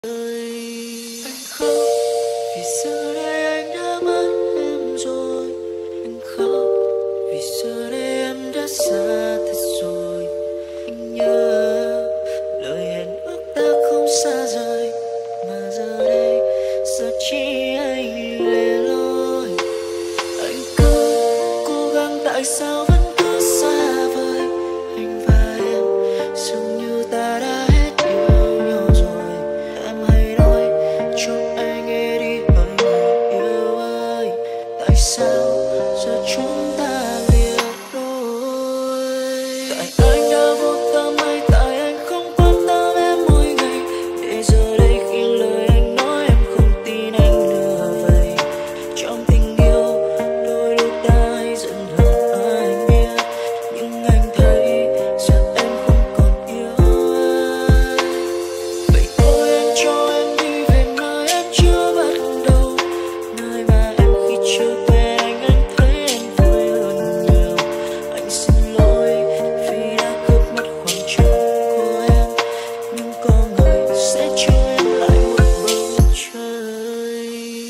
Anh khóc vì giờ đây anh đã mất em rồi. Anh khóc vì giờ đây em đã xa thật rồi. Anh nhớ lời hẹn ước ta không xa rời, mà giờ đây giờ chỉ anh lẻ loi. Anh cứ cố gắng tại sao vẫn cứ xa vời. Anh và em dường như ta đã hết yêu nhau rồi. Em hãy nói cho anh nghe đi hỡi người yêu ơi, tại sao giờ chúng ta lìa đôi. Tại anh đã vô tâm hay tại anh không quan tâm em mỗi ngày, để giờ đây khi lời anh nói em không tin anh nữa vậy. Trong tình yêu đôi lúc ta hay giận hờn anh biết, nhưng anh thấy giờ em không còn yêu anh. Vậy thôi anh cho em đi về nơi em chưa bắt đầu, nơi mà em khi chưa quen anh thấy em vui hơn nhiều. Anh xin lỗi vì đã cướp mất khoảng trời của em, nhưng có người sẽ cho em lại một bầu trời.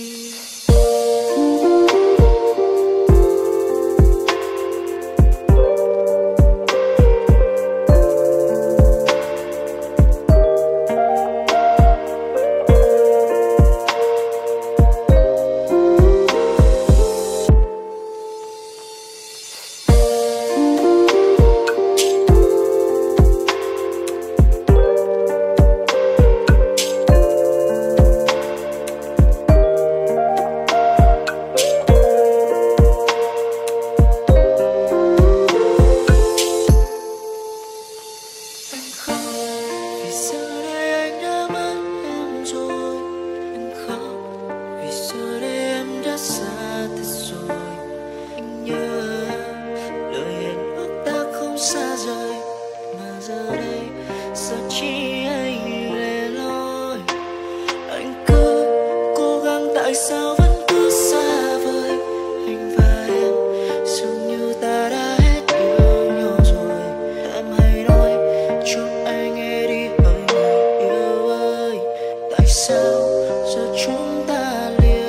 Anh khóc vì giờ đây anh đã mất em rồi. Anh khóc vì giờ đây em đã xa thật rồi. Anh nhớ lời hẹn ước ta không xa rời, mà giờ đây giờ chỉ anh lẻ loi. Anh cứ cố gắng tại sao vẫn cứ xa vời. Anh và em dường như ta đã hết yêu nhau rồi. Em hãy nói cho anh nghe đi hỡi người yêu ơi, tại sao giờ chúng ta lìa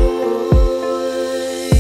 đôi.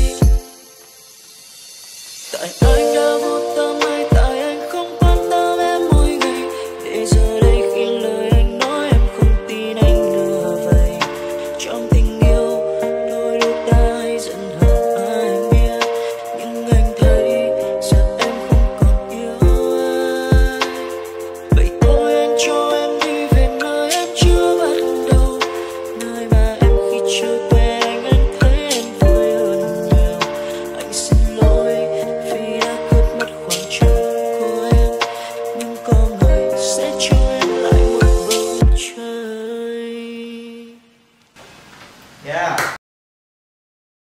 Tại anh đã vô tâm hay tại anh không quan tâm em mỗi ngày, để giờ đây khi lời anh nói em không tin anh nữa vậy. Trong tình yêu đôi lúc ta hay giận hờn anh biết, nhưng anh thấy giờ em không còn yêu anh. Vậy thôi anh cho em đi về nơi em chưa bắt đầu, nơi mà em khi chưa quen anh thấy em vui hơn nhiều. Anh xin lỗi vì đã cướp mất khoảng trời của em, nhưng có người sẽ cho em lại một bầu trời. Yeah.